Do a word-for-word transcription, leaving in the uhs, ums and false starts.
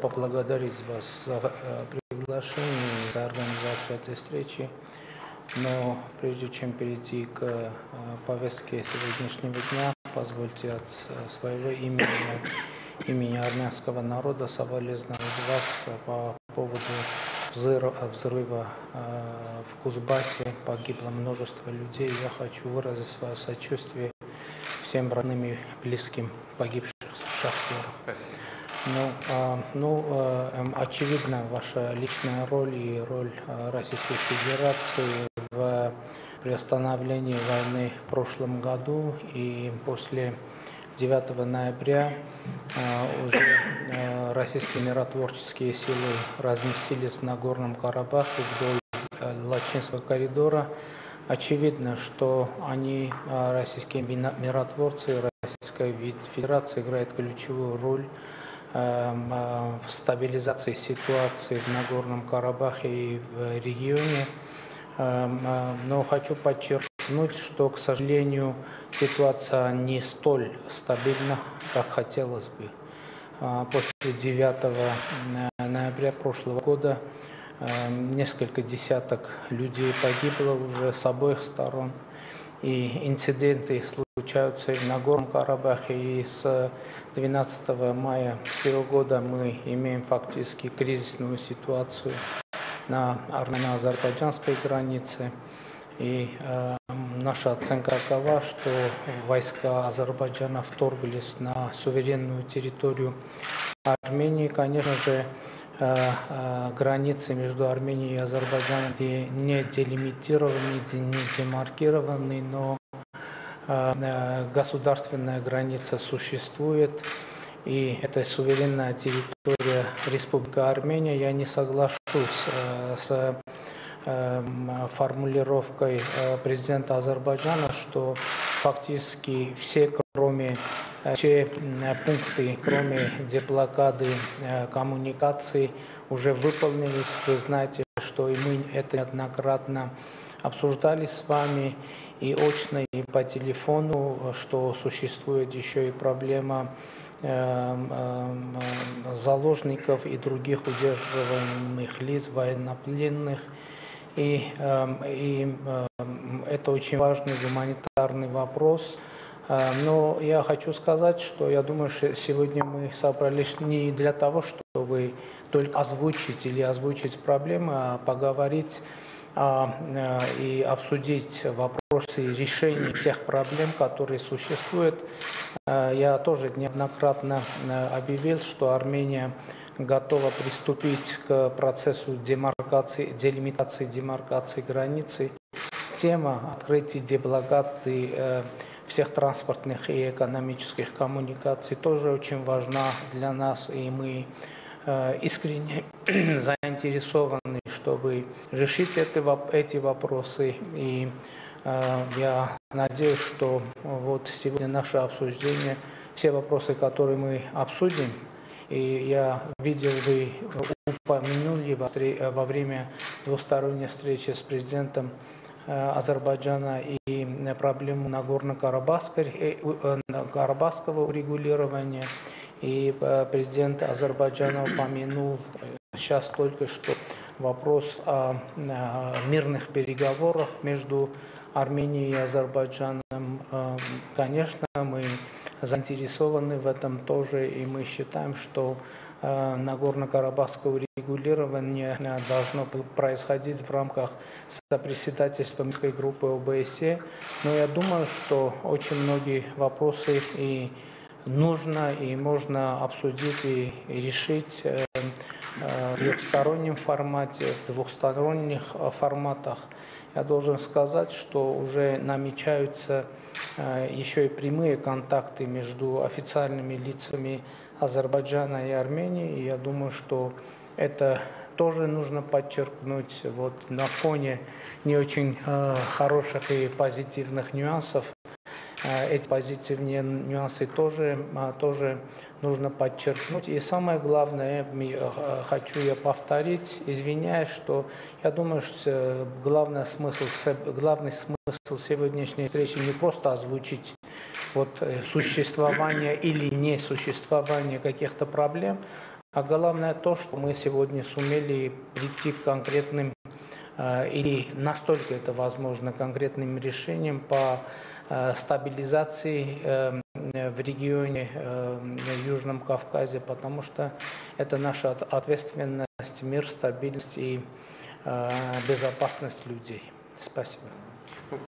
поблагодарить вас за э, приглашение, за организацию этой встречи. Но прежде чем перейти к э, повестке сегодняшнего дня, позвольте от э, своего имени, от имени армянского народа соболезновать вас по поводу взрыва, взрыва э, в Кузбассе. Погибло множество людей. Я хочу выразить свое сочувствие всем родным и близким погибших шахтеров. Спасибо. Ну, э, ну э, очевидно, ваша личная роль и роль э, Российской Федерации в приостановлении войны в прошлом году, и после девятого ноября э, уже э, российские миротворческие силы разместились на Горном Карабахе вдоль э, Лачинского коридора. Очевидно, что они, э, российские миротворцы, Российская Федерация играет ключевую роль в стабилизации ситуации в Нагорном Карабахе и в регионе. Но хочу подчеркнуть, что, к сожалению, ситуация не столь стабильна, как хотелось бы. После девятого ноября прошлого года несколько десяток людей погибло уже с обоих сторон. И инциденты случаются и в Нагорном Карабахе, и с двенадцатого мая сего года мы имеем фактически кризисную ситуацию на армяно-азербайджанской границе. И э, наша оценка такова, что войска Азербайджана вторглись на суверенную территорию Армении. Конечно же, э, э, границы между Арменией и Азербайджаном не делимитированы, не демаркированы, но э, государственная граница существует. И это суверенная территория Республики Армения. Я не соглашусь э, с э, формулировкой э, президента Азербайджана, что фактически все, кроме, все пункты, кроме деблокады э, коммуникаций, уже выполнились. Вы знаете, что и мы это неоднократно обсуждали с вами и очно, и по телефону, что существует еще и проблема заложников и других удерживаемых лиц, военнопленных. И, и это очень важный гуманитарный вопрос. Но я хочу сказать, что я думаю, что сегодня мы собрались не для того, чтобы только озвучить или озвучить проблемы, а поговорить а, и обсудить вопросы решения тех проблем, которые существуют. Я тоже неоднократно объявил, что Армения готова приступить к процессу демаркации, делимитации, демаркации границы. Тема открытия деблокады всех транспортных и экономических коммуникаций тоже очень важна для нас, и мы искренне заинтересованы, чтобы решить эти вопросы. И я надеюсь, что вот сегодня наше обсуждение, все вопросы, которые мы обсудим, и я видел, вы упомянули во время двусторонней встречи с президентом Азербайджана и проблему Нагорно-Карабахского урегулирования. И президент Азербайджана упомянул сейчас только что вопрос о мирных переговорах между Арменией и Азербайджаном. Конечно, мы заинтересованы в этом тоже, и мы считаем, что Нагорно-Карабахское урегулирование должно происходить в рамках сопредседательства Минской группы О Бэ Эс Е. Но я думаю, что очень многие вопросы и нужно и можно обсудить и решить в трехстороннем формате, в двухсторонних форматах. Я должен сказать, что уже намечаются еще и прямые контакты между официальными лицами Азербайджана и Армении. И я думаю, что это тоже нужно подчеркнуть. Вот на фоне не очень хороших и позитивных нюансов. Эти позитивные нюансы тоже, тоже нужно подчеркнуть. И самое главное, хочу я повторить, извиняюсь, что я думаю, что главный смысл, главный смысл сегодняшней встречи не просто озвучить вот существование или несуществование каких-то проблем, А главное то, что мы сегодня сумели прийти к конкретным, или настолько это возможно, конкретным решениям по стабилизации в регионе, в Южном Кавказе, потому что это наша ответственность, мир, стабильность и безопасность людей. Спасибо.